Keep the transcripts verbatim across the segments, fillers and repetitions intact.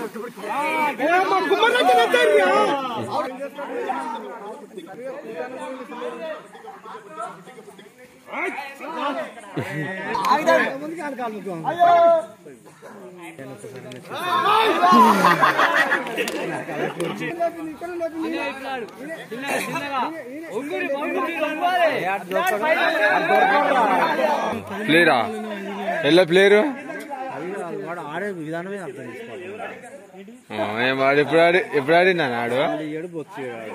ప్లేరా ఎలా ప్లేరు ఆడే విధానమే అర్థం చేసుకోవాలి. వాడు ఎప్పుడు ఆడి ఎప్పుడు ఆడినా ఆడు ఏడుపు వచ్చేవాడు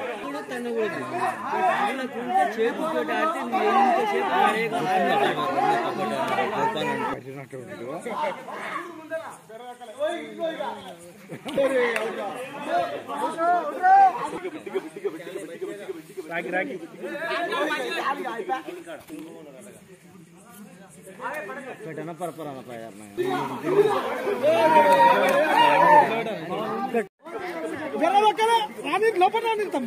రాగి రాగి పెట్టన పరపరాన ప్రయాణ లోపల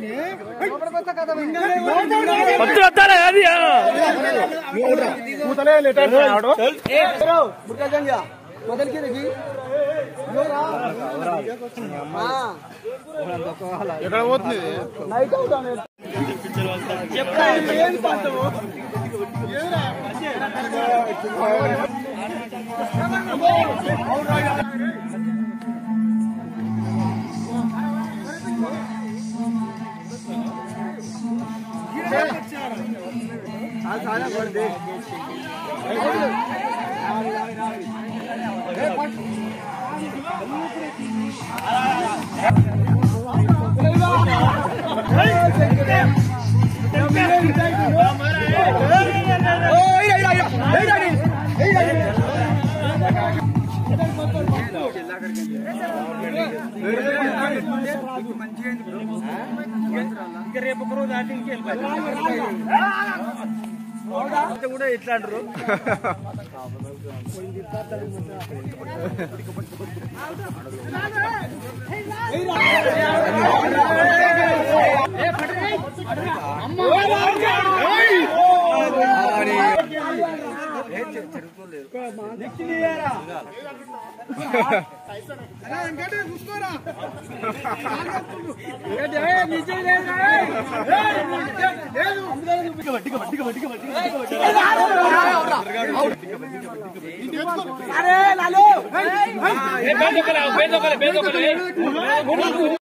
ఎక్కడ పోతుంది రేపు ఒక రోజు ఆటికి కూడా ఎట్లా అంటారు అరే